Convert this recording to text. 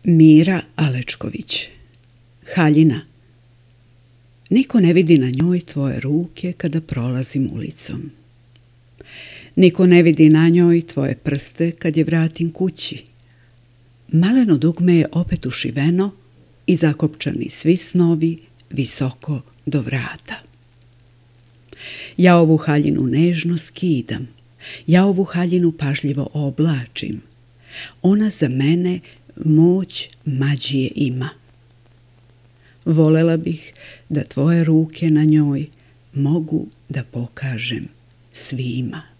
Mira Alečković. Haljina. Niko ne vidi na njoj tvoje ruke kada prolazim ulicom. Niko ne vidi na njoj tvoje prste kad je vratim kući. Maleno dugme je opet ušiveno i zakopčani svi snovi visoko do vrata. Ja ovu haljinu nežno skidam, ja ovu haljinu pažljivo oblačim. Ona za mene moć mađije ima. Volela bih da tvoje ruke na njoj mogu da pokažem svima.